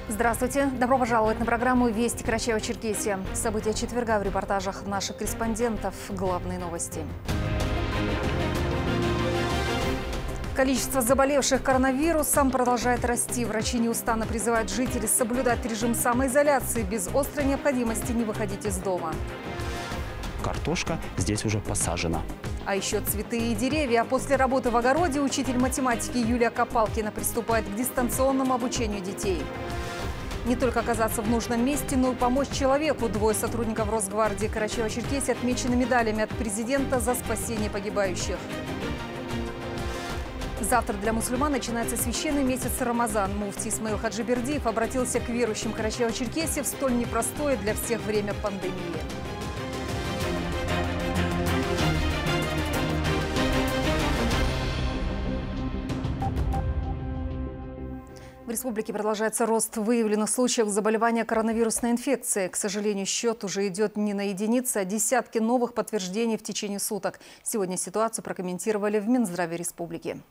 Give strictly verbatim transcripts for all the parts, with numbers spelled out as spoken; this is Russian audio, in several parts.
Здравствуйте. Добро пожаловать на программу «Вести Карачаево-Черкесия». События четверга в репортажах наших корреспондентов. Главные новости. Количество заболевших коронавирусом продолжает расти. Врачи неустанно призывают жителей соблюдать режим самоизоляции. Без острой необходимости не выходить из дома. Картошка здесь уже посажена. А еще цветы и деревья. После работы в огороде учитель математики Юлия Копалкина приступает к дистанционному обучению детей. Не только оказаться в нужном месте, но и помочь человеку. Двое сотрудников Росгвардии Карачаево-Черкесии отмечены медалями от президента за спасение погибающих. Завтра для мусульман начинается священный месяц Рамазан. Муфти Исмаил Хаджибердиев обратился к верующим Карачаево-Черкесии в столь непростое для всех время пандемии. В республике продолжается рост выявленных случаев заболевания коронавирусной инфекцией. К сожалению, счет уже идет не на единицы, а десятки новых подтверждений в течение суток. Сегодня ситуацию прокомментировали в Минздраве республики.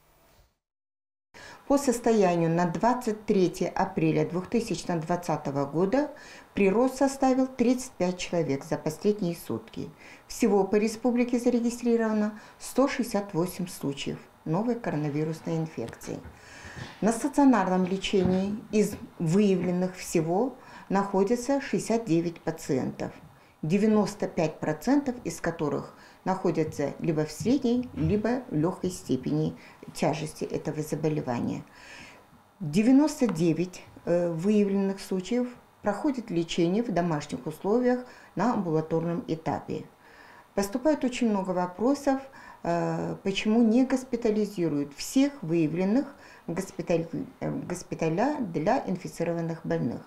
По состоянию на двадцать третье апреля две тысячи двадцатого года прирост составил тридцать пять человек за последние сутки. Всего по республике зарегистрировано сто шестьдесят восемь случаев новой коронавирусной инфекции. На стационарном лечении из выявленных всего находится шестьдесят девять пациентов, девяносто пять процентов из которых находятся либо в средней, либо в легкой степени тяжести этого заболевания. девяносто девять выявленных случаев проходит лечение в домашних условиях на амбулаторном этапе. Поступает очень много вопросов, почему не госпитализируют всех выявленных в госпиталь, госпиталя для инфицированных больных.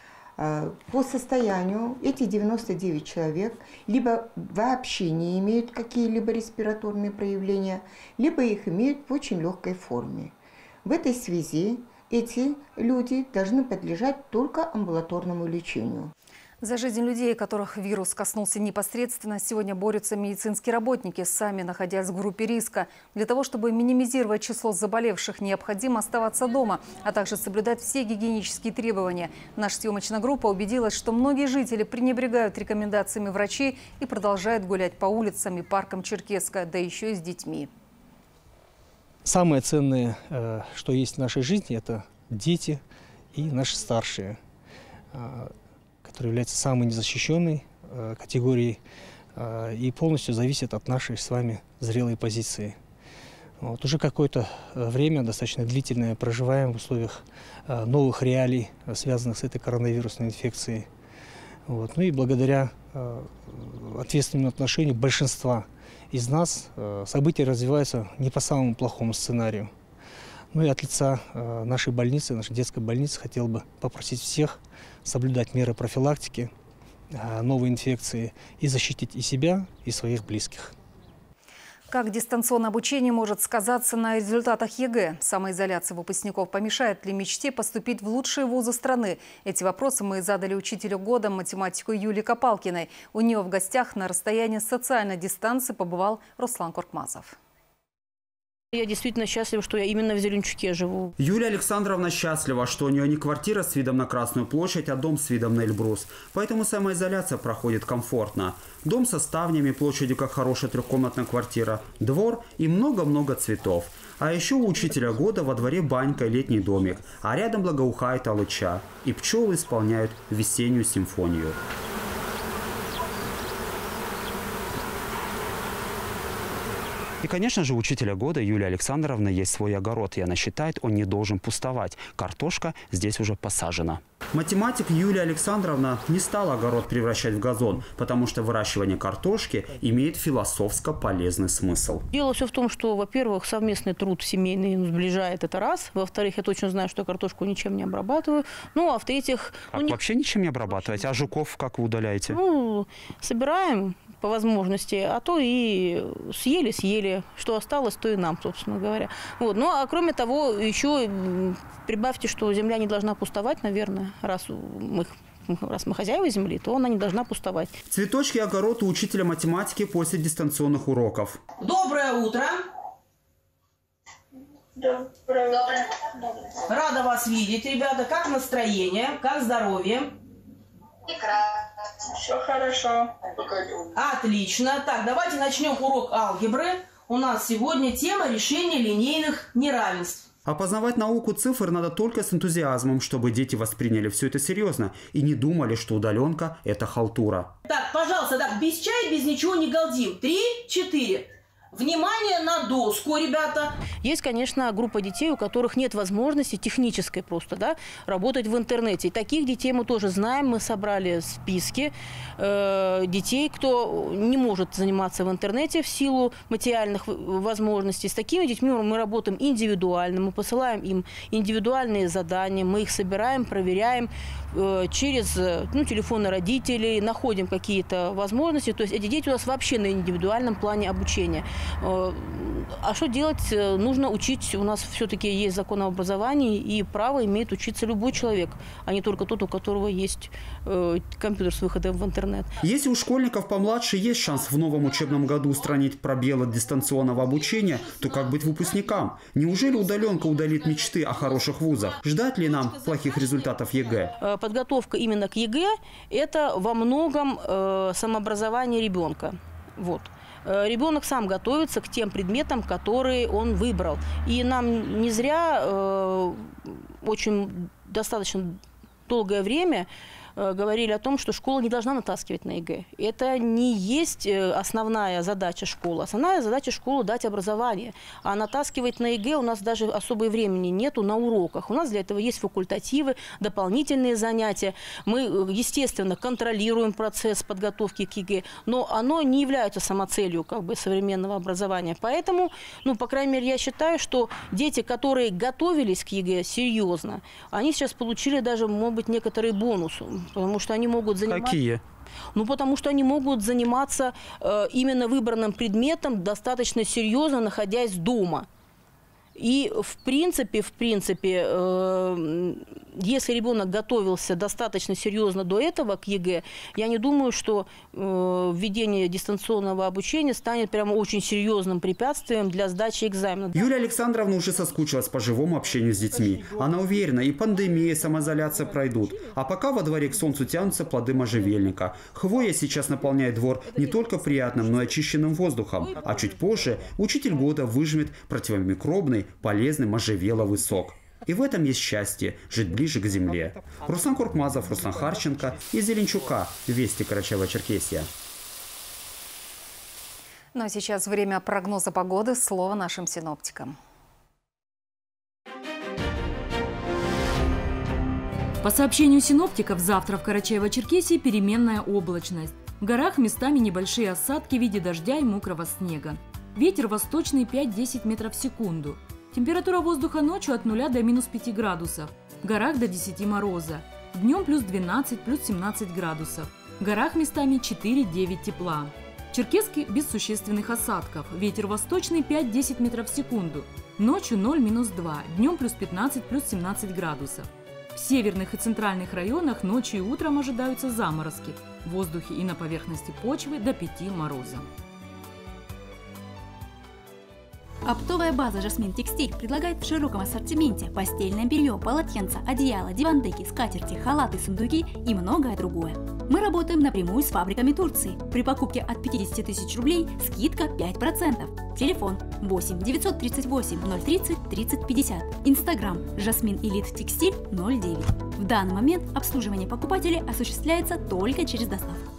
По состоянию эти девяносто девять человек либо вообще не имеют какие-либо респираторные проявления, либо их имеют в очень легкой форме. В этой связи эти люди должны подлежать только амбулаторному лечению. За жизнь людей, которых вирус коснулся непосредственно, сегодня борются медицинские работники, сами находясь в группе риска. Для того, чтобы минимизировать число заболевших, необходимо оставаться дома, а также соблюдать все гигиенические требования. Наша съемочная группа убедилась, что многие жители пренебрегают рекомендациями врачей и продолжают гулять по улицам и паркам Черкесска, да еще и с детьми. Самое ценное, что есть в нашей жизни, это дети и наши старшие, которые являются самой незащищенной э, категорией э, и полностью зависят от нашей с вами зрелой позиции. Вот, уже какое-то время, достаточно длительное, проживаем в условиях э, новых реалий, э, связанных с этой коронавирусной инфекцией. Вот, ну и благодаря э, ответственному отношению большинства из нас э, события развиваются не по самому плохому сценарию. Ну и от лица э, нашей больницы, нашей детской больницы, хотел бы попросить всех соблюдать меры профилактики э, новой инфекции и защитить и себя, и своих близких. Как дистанционное обучение может сказаться на результатах ЕГЭ? Самоизоляция выпускников помешает ли мечте поступить в лучшие вузы страны? Эти вопросы мы задали учителю года, математику Юлии Копалкиной. У нее в гостях на расстоянии социальной дистанции побывал Руслан Коркмазов. Я действительно счастлива, что я именно в Зеленчуке живу. Юлия Александровна счастлива, что у нее не квартира с видом на Красную площадь, а дом с видом на Эльбрус. Поэтому самоизоляция проходит комфортно. Дом со ставнями, площадью как хорошая трехкомнатная квартира, двор и много-много цветов. А еще у учителя года во дворе банька и летний домик, а рядом благоухает алыча. И пчелы исполняют весеннюю симфонию. И, конечно же, у учителя года Юлии Александровны есть свой огород, и она считает, он не должен пустовать. Картошка здесь уже посажена. Математик Юлия Александровна не стала огород превращать в газон, потому что выращивание картошки имеет философско полезный смысл. Дело все в том, что, во-первых, совместный труд семейный сближает, это раз. Во-вторых, я точно знаю, что картошку ничем не обрабатываю. Ну, а в-третьих... А ну, вообще ничем не обрабатываете? А жуков как вы удаляете? Ну, собираем по возможности, а то и съели, съели. Что осталось, то и нам, собственно говоря. Вот. Ну, а кроме того, еще прибавьте, что земля не должна пустовать, наверное, раз мы, раз мы хозяева земли, то она не должна пустовать. Цветочки и огород у учителя математики после дистанционных уроков. Доброе утро! Доброе. Рада вас видеть, ребята. Как настроение? Как здоровье? Прекрасно. Все хорошо. Отлично. Так, давайте начнем урок алгебры. У нас сегодня тема решения линейных неравенств. Опознавать науку цифр надо только с энтузиазмом, чтобы дети восприняли все это серьезно и не думали, что удаленка – это халтура. Так, пожалуйста, так, без чая, без ничего не галдим. Три, четыре. Внимание на доску, ребята. Есть, конечно, группа детей, у которых нет возможности технической просто, да, работать в интернете. И таких детей мы тоже знаем. Мы собрали списки э, детей, кто не может заниматься в интернете в силу материальных возможностей. С такими детьми мы работаем индивидуально. Мы посылаем им индивидуальные задания. Мы их собираем, проверяем э, через ну, телефоны родителей, находим какие-то возможности. То есть эти дети у нас вообще на индивидуальном плане обучения. А что делать? Нужно учить. У нас все-таки есть закон об образовании, и право имеет учиться любой человек, а не только тот, у которого есть э, компьютер с выходом в интернет. Если у школьников помладше есть шанс в новом учебном году устранить пробелы дистанционного обучения, то как быть выпускникам? Неужели удаленка удалит мечты о хороших вузах? Ждать ли нам плохих результатов ЕГЭ? Подготовка именно к ЕГЭ – это во многом э, самообразование ребенка. Вот. Ребенок сам готовится к тем предметам, которые он выбрал. И нам не зря э, очень достаточно долгое время э, говорили о том, что школа не должна натаскивать на ЕГЭ. Это не есть основная задача школы. Основная задача школы – дать образование. А натаскивать на ЕГЭ у нас даже особой времени нету на уроках. У нас для этого есть факультативы, дополнительные занятия. Мы, естественно, контролируем процесс подготовки к ЕГЭ, но оно не является самоцелью как бы, современного образования. Поэтому, ну, по крайней мере, я считаю, что дети, которые готовились к ЕГЭ серьезно, они сейчас получили даже, может быть, некоторые бонусы. Потому что они могут заниматься... Какие? Ну, потому что они могут заниматься э, именно выбранным предметом достаточно серьезно, находясь дома. И в принципе, в принципе, э, если ребенок готовился достаточно серьезно до этого к ЕГЭ, я не думаю, что э, введение дистанционного обучения станет прямо очень серьезным препятствием для сдачи экзамена. Юлия Александровна уже соскучилась по живому общению с детьми. Она уверена, и пандемия, и самоизоляция пройдут. А пока во дворе к солнцу тянутся плоды можжевельника. Хвоя сейчас наполняет двор не только приятным, но и очищенным воздухом. А чуть позже учитель года выжмет противомикробный полезный можжевеловый сок. И в этом есть счастье – жить ближе к земле. Руслан Куркмазов, Руслан Харченко из Зеленчука. Вести, Карачаево-Черкесия. Ну а сейчас время прогноза погоды. Слово нашим синоптикам. По сообщению синоптиков, завтра в Карачаево-Черкесии переменная облачность. В горах местами небольшие осадки в виде дождя и мокрого снега. Ветер восточный пять-десять метров в секунду. Температура воздуха ночью от нуля до минус пяти градусов. В горах до десяти мороза. Днем плюс двенадцать, плюс семнадцать градусов. В горах местами четыре-девять тепла. В Черкесске без существенных осадков. Ветер восточный пять-десять метров в секунду. Ночью ноль-минус два. Днем плюс пятнадцать, плюс семнадцать градусов. В северных и центральных районах ночью и утром ожидаются заморозки. В воздухе и на поверхности почвы до пяти мороза. Оптовая база «Жасмин Текстиль» предлагает в широком ассортименте постельное белье, полотенца, одеяла, дивандеки, скатерти, халаты, сундуки и многое другое. Мы работаем напрямую с фабриками Турции. При покупке от пятидесяти тысяч рублей скидка пять процентов. Телефон восемь девятьсот тридцать восемь ноль тридцать тридцать пятьдесят. Инстаграм «Жасмин Элит Текстиль» ноль девять. В данный момент обслуживание покупателей осуществляется только через доставку.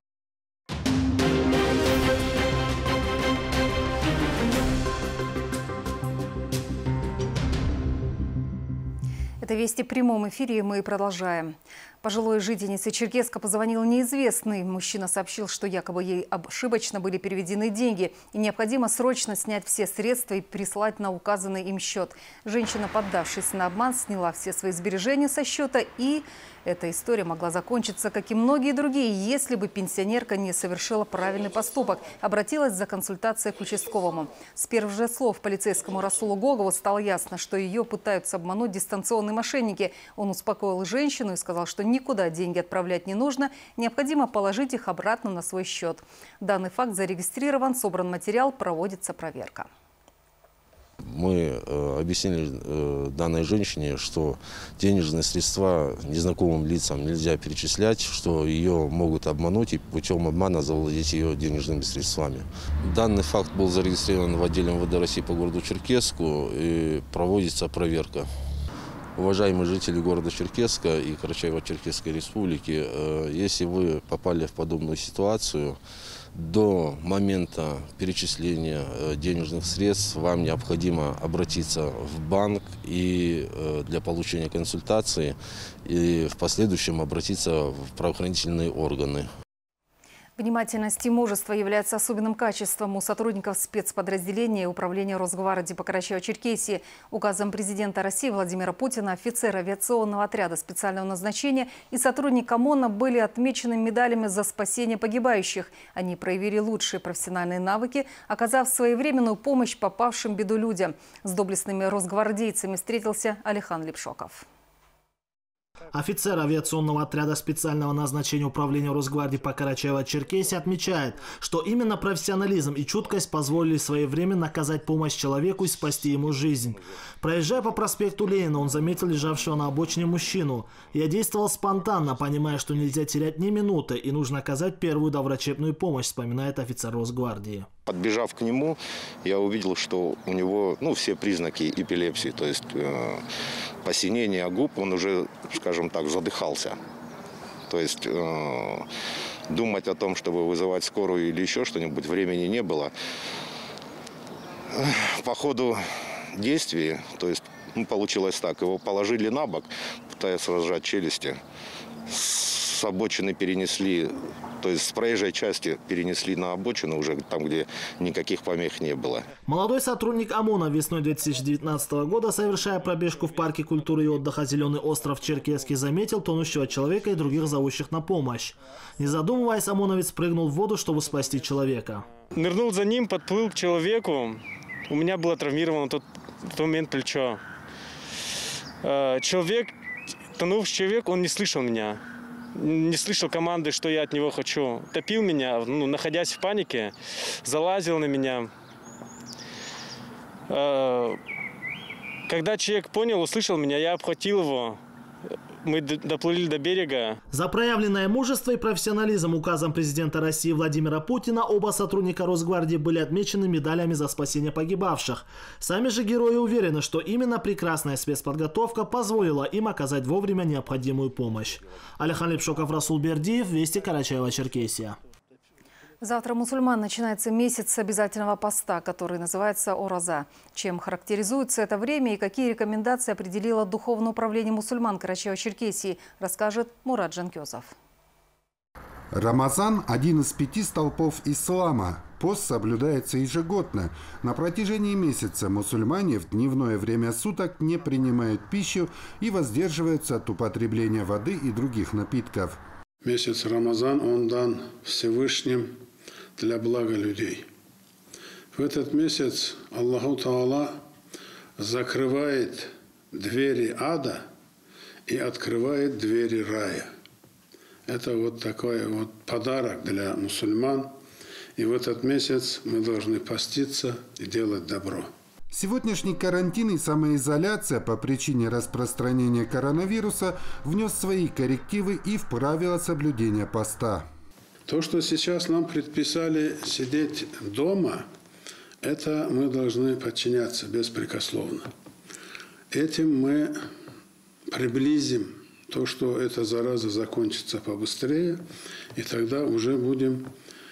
Это «Вести» в прямом эфире, и мы продолжаем. Пожилой жительнице Черкесска позвонил неизвестный. Мужчина сообщил, что якобы ей ошибочно были переведены деньги и необходимо срочно снять все средства и прислать на указанный им счет. Женщина, поддавшись на обман, сняла все свои сбережения со счета, и эта история могла закончиться, как и многие другие, если бы пенсионерка не совершила правильный поступок, обратилась за консультацией к участковому. С первых же слов полицейскому Расулу Гогову стало ясно, что ее пытаются обмануть дистанционные мошенники. Он успокоил женщину и сказал, что никуда деньги отправлять не нужно, необходимо положить их обратно на свой счет. Данный факт зарегистрирован, собран материал, проводится проверка. Мы э, объяснили э, данной женщине, что денежные средства незнакомым лицам нельзя перечислять, что ее могут обмануть и путем обмана завладеть ее денежными средствами. Данный факт был зарегистрирован в отделе эм вэ дэ России по городу Черкесску и проводится проверка. Уважаемые жители города Черкесска и Карачаево-Черкесской республики, э, если вы попали в подобную ситуацию, до момента перечисления денежных средств вам необходимо обратиться в банк и для получения консультации и в последующем обратиться в правоохранительные органы. Внимательность и мужество является особенным качеством у сотрудников спецподразделения Управления Росгвардии по Карачаево-Черкесии. Указом президента России Владимира Путина офицер авиационного отряда специального назначения и сотрудник ОМОНа были отмечены медалями за спасение погибающих. Они проявили лучшие профессиональные навыки, оказав своевременную помощь попавшим в беду людям. С доблестными росгвардейцами встретился Алихан Лепшоков. Офицер авиационного отряда специального назначения Управления Росгвардии по Карачаево-Черкесии отмечает, что именно профессионализм и чуткость позволили своевременно оказать помощь человеку и спасти ему жизнь. Проезжая по проспекту Ленина, он заметил лежавшего на обочине мужчину. «Я действовал спонтанно, понимая, что нельзя терять ни минуты и нужно оказать первую доврачебную помощь», вспоминает офицер Росгвардии. Подбежав к нему, я увидел, что у него ну, все признаки эпилепсии, то есть э, посинение губ, он уже, скажем так, задыхался. То есть э, думать о том, чтобы вызывать скорую или еще что-нибудь, времени не было. По ходу действий, то есть ну, получилось так, его положили на бок, пытаясь разжать челюсти. С обочины перенесли, то есть с проезжей части перенесли на обочину, уже там, где никаких помех не было. Молодой сотрудник ОМОНа весной две тысячи девятнадцатого года, совершая пробежку в парке культуры и отдыха «Зеленый остров» в Черкесске, заметил тонущего человека и других зовущих на помощь. Не задумываясь, ОМОНовец прыгнул в воду, чтобы спасти человека. Нырнул за ним, подплыл к человеку. У меня было травмировано в тот, в тот момент плечо. Человек, тонувший человек, он не слышал меня. Не слышал команды, что я от него хочу. Топил меня, ну, находясь в панике, залазил на меня. Когда человек понял, услышал меня, я обхватил его. Мы доплыли до берега. За проявленное мужество и профессионализм указом президента России Владимира Путина оба сотрудника Росгвардии были отмечены медалями за спасение погибавших. Сами же герои уверены, что именно прекрасная спецподготовка позволила им оказать вовремя необходимую помощь. Алихан Лепшоков, Расул Бердиев, Вести, Карачаево-Черкесия. Завтра мусульман начинается месяц обязательного поста, который называется Ораза. Чем характеризуется это время и какие рекомендации определило Духовное управление мусульман Карачаево-Черкесии, расскажет Мурат Жанкезов. Рамазан – один из пяти столпов ислама. Пост соблюдается ежегодно. На протяжении месяца мусульмане в дневное время суток не принимают пищу и воздерживаются от употребления воды и других напитков. Месяц Рамазан, он дан Всевышним для блага людей. В этот месяц Аллаху Таала закрывает двери ада и открывает двери рая. Это вот такой вот подарок для мусульман. И в этот месяц мы должны поститься и делать добро. Сегодняшний карантин и самоизоляция по причине распространения коронавируса внес свои коррективы и в правила соблюдения поста. То, что сейчас нам предписали сидеть дома, это мы должны подчиняться беспрекословно. Этим мы приблизим то, что эта зараза закончится побыстрее, и тогда уже будем,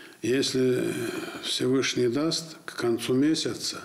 если Всевышний даст, к концу месяца,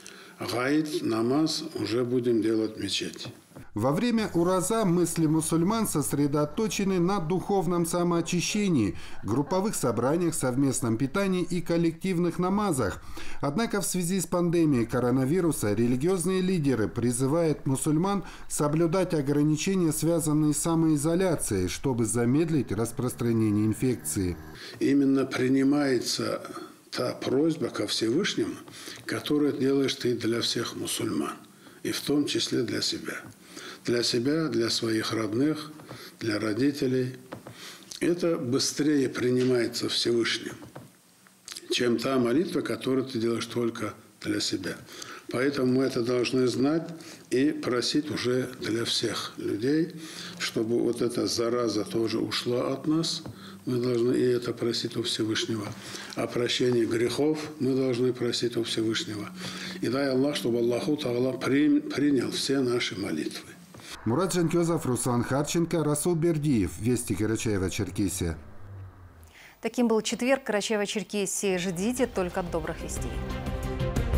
гаид, намаз уже будем делать в мечети. Во время Ураза мысли мусульман сосредоточены на духовном самоочищении, групповых собраниях, совместном питании и коллективных намазах. Однако в связи с пандемией коронавируса религиозные лидеры призывают мусульман соблюдать ограничения, связанные с самоизоляцией, чтобы замедлить распространение инфекции. Именно принимается та просьба ко Всевышнему, которую делаешь ты для всех мусульман, и в том числе для себя. Для себя, для своих родных, для родителей. Это быстрее принимается Всевышним, чем та молитва, которую ты делаешь только для себя. Поэтому мы это должны знать и просить уже для всех людей, чтобы вот эта зараза тоже ушла от нас. Мы должны и это просить у Всевышнего. О прощении грехов мы должны просить у Всевышнего. И дай Аллах, чтобы Аллаху Та'ала принял все наши молитвы. Мурат Жанкезов, Руслан Харченко, Расул Бердиев. Вести, Карачаево-Черкесия. Таким был четверг. Карачаево-Черкесии. Ждите только добрых вестей.